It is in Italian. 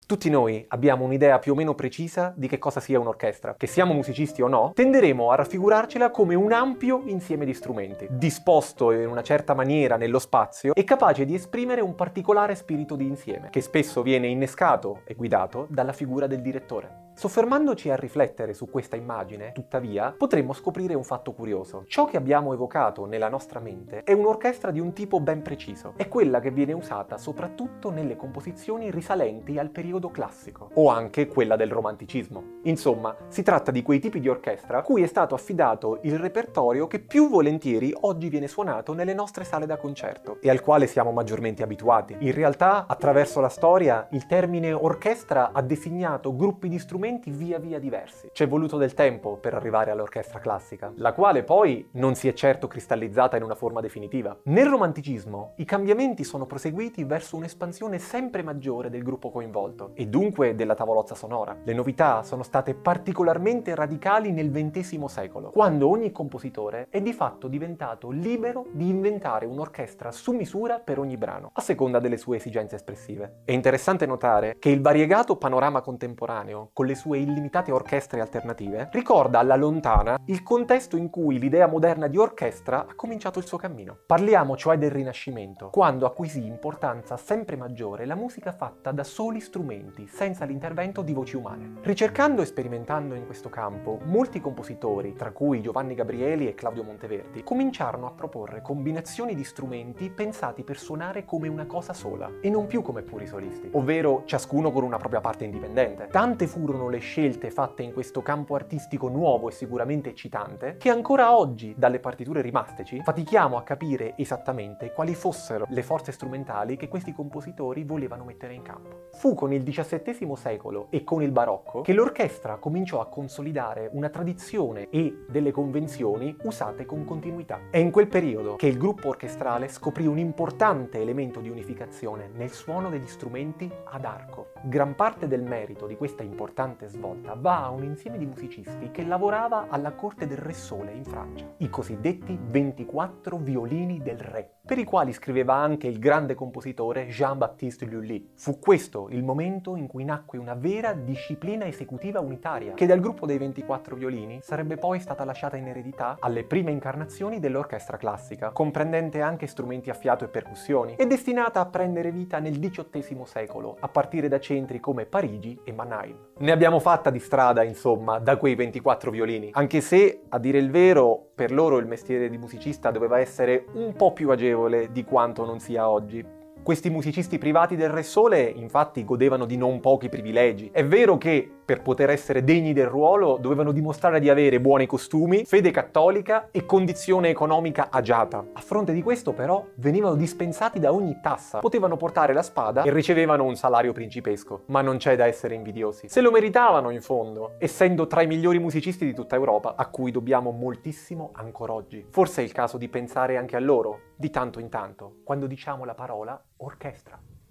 Tutti noi abbiamo un'idea più o meno precisa di che cosa sia un'orchestra. Che siamo musicisti o no, tenderemo a raffigurarcela come un ampio insieme di strumenti, disposto in una certa maniera nello spazio e capace di esprimere un particolare spirito di insieme, che spesso viene innescato e guidato dalla figura del direttore. Soffermandoci a riflettere su questa immagine, tuttavia, potremmo scoprire un fatto curioso. Ciò che abbiamo evocato nella nostra mente è un'orchestra di un tipo ben preciso. È quella che viene usata soprattutto nelle composizioni risalenti al periodo classico, o anche quella del romanticismo. Insomma, si tratta di quei tipi di orchestra cui è stato affidato il repertorio che più volentieri oggi viene suonato nelle nostre sale da concerto e al quale siamo maggiormente abituati. In realtà, attraverso la storia, il termine orchestra ha designato gruppi di strumenti via via diversi. C'è voluto del tempo per arrivare all'orchestra classica, la quale poi non si è certo cristallizzata in una forma definitiva. Nel romanticismo i cambiamenti sono proseguiti verso un'espansione sempre maggiore del gruppo coinvolto e dunque della tavolozza sonora. Le novità sono state particolarmente radicali nel XX secolo, quando ogni compositore è di fatto diventato libero di inventare un'orchestra su misura per ogni brano, a seconda delle sue esigenze espressive. È interessante notare che il variegato panorama contemporaneo, con le sue illimitate orchestre alternative, ricorda alla lontana il contesto in cui l'idea moderna di orchestra ha cominciato il suo cammino. Parliamo cioè del Rinascimento, quando acquisì importanza sempre maggiore la musica fatta da soli strumenti, senza l'intervento di voci umane. Ricercando e sperimentando in questo campo, molti compositori, tra cui Giovanni Gabrieli e Claudio Monteverdi, cominciarono a proporre combinazioni di strumenti pensati per suonare come una cosa sola, e non più come puri solisti, ovvero ciascuno con una propria parte indipendente. Tante furono le scelte fatte in questo campo artistico nuovo e sicuramente eccitante, che ancora oggi, dalle partiture rimasteci, fatichiamo a capire esattamente quali fossero le forze strumentali che questi compositori volevano mettere in campo. Fu con il XVII secolo e con il barocco che l'orchestra cominciò a consolidare una tradizione e delle convenzioni usate con continuità. È in quel periodo che il gruppo orchestrale scoprì un importante elemento di unificazione nel suono degli strumenti ad arco. Gran parte del merito di questa importante svolta va a un insieme di musicisti che lavorava alla corte del Re Sole in Francia, i cosiddetti 24 violini del re, per i quali scriveva anche il grande compositore Jean-Baptiste Lully. Fu questo il momento in cui nacque una vera disciplina esecutiva unitaria, che dal gruppo dei 24 violini sarebbe poi stata lasciata in eredità alle prime incarnazioni dell'orchestra classica, comprendente anche strumenti a fiato e percussioni, e destinata a prendere vita nel XVIII secolo, a partire da centri come Parigi e Mannheim. Ne abbiamo fatta di strada, insomma, da quei 24 violini, anche se, a dire il vero, per loro il mestiere di musicista doveva essere un po' più agevole di quanto non sia oggi. Questi musicisti privati del Re Sole, infatti, godevano di non pochi privilegi. È vero che, per poter essere degni del ruolo, dovevano dimostrare di avere buoni costumi, fede cattolica e condizione economica agiata. A fronte di questo, però, venivano dispensati da ogni tassa, potevano portare la spada e ricevevano un salario principesco. Ma non c'è da essere invidiosi. Se lo meritavano, in fondo, essendo tra i migliori musicisti di tutta Europa, a cui dobbiamo moltissimo ancora oggi. Forse è il caso di pensare anche a loro, di tanto in tanto, quando diciamo la parola orchestra.